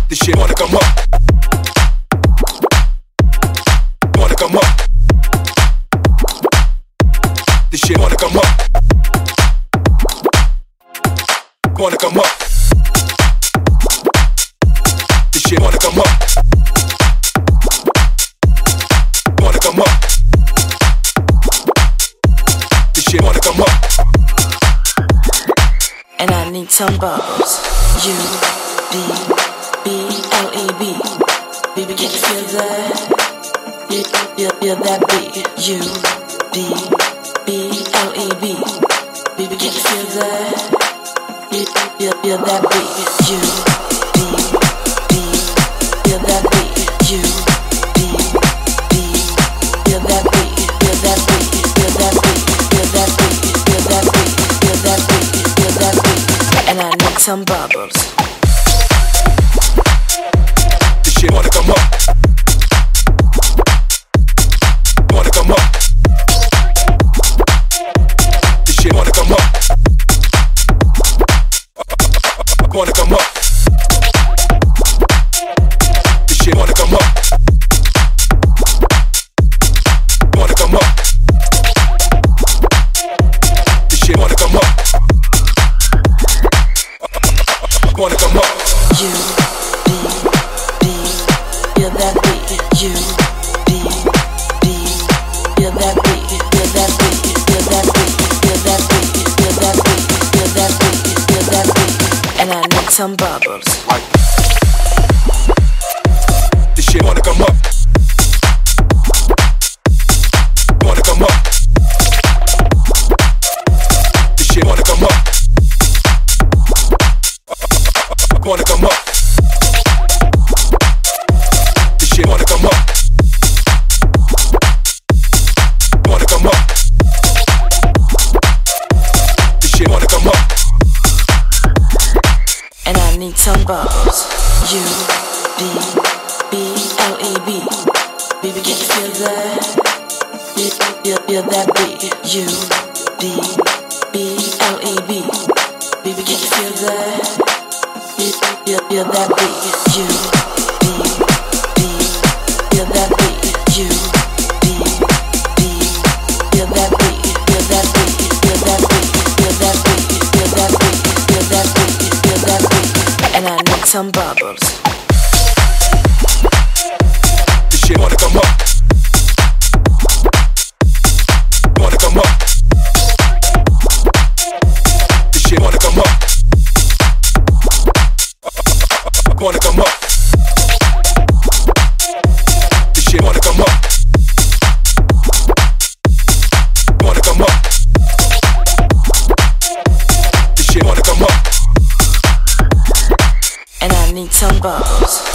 This shit wanna come up. Wanna come up. This shit wanna come up. Wanna come up. This shit wanna come up. Wanna come up. This shit wanna come up. And I need some bubbles. U-D-B-L-E-B. Baby, can you feel that? Feel that beat. U-D-B-L-E-B. Baby, can you feel that? Feel that beat. U-D-B. Feel that beat. U-D-B. Feel that beat. Feel that beat. Feel that beat. Feel that beat. Feel that beat. Feel that beat. Feel that beat. And I need some bubbles. This shit wanna come up. Wanna come up. This shit wanna come up. Wanna come up. This shit wanna come up. Wanna come up. This shit wanna come up. Wanna come up. U-D-D. Feel that beat. U-D-D. Feel that beat. Feel that beat. Feel that beat. Feel that beat. Feel that beat. Feel that beat. Feel that beat. And I need some bubbles. This shit wanna come up. Wanna come up. This shit wanna come up. Wanna come up. This shit wanna come up. Wanna come up. This shit wanna come up. And I need some bubbles. U-D-B-L-E-B. Baby, can you feel that? Feel that beat. U-D-B-L-E-B. Baby, can you feel that? Feel that beat. U-D-D. Feel that beat. U-D-D. Feel that beat. Feel that beat. Feel that beat. Feel that beat. Feel that beat. Feel that beat. Feel that beat. And I need some bubbles. This shit wanna come up. Wanna come up. This shit wanna come up. Wanna come up. This shit wanna come up. Wanna come up. This shit wanna come up. And I need some bubbles.